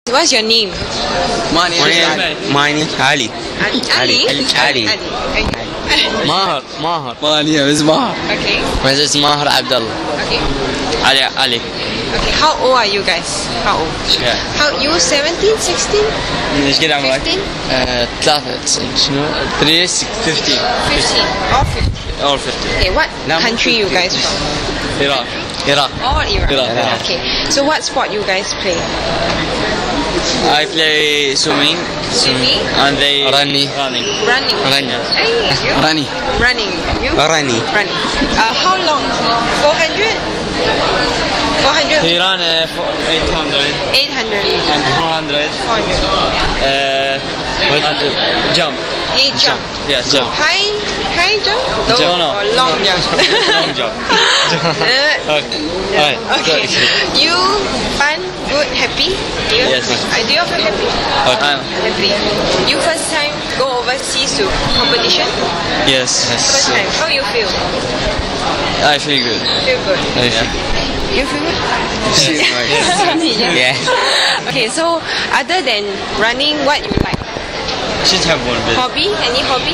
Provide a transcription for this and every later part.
What's your name? My name is Ali. Ali. Ali. Mahar. My name is Mahar. Okay. My name is Mahar Abdullah. Okay. Ali. Okay. How old are you guys? How old? How you 17, 16, 15? 15. 15. All 15. Okay. What country you guys from? Iraq. All Iraq. Iraq. Okay. So what sport you guys play? I play swimming. Swimming. And they running. Hey, you? Running. You? Running. How long? 400? 400? He ran 800 800. and 400. 400. Jump. He jump. Yes, jump. High jump? No. Or long jump? Long jump. Okay. You fun, good, happy? Yes. Do you feel happy? Happy. You first time go overseas to competition? Yes. First time. How you feel? I feel good. Feel good. You feel good? Yeah. Okay, so other than running, what you like? Should have one bit. Hobby? Any hobby?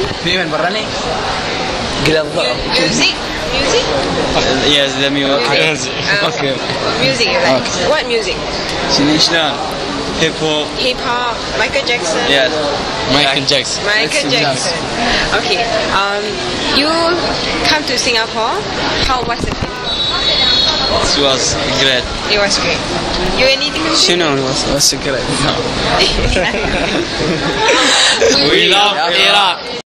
Music? Yes, let me Okay. Music you like? What music? Hip hop. Hip hop, Michael Jackson. Yes. Michael Jackson. Okay. You come to Singapore. How was the trip? It was great. It was great. You anything to say? What's the great? We love Iraq.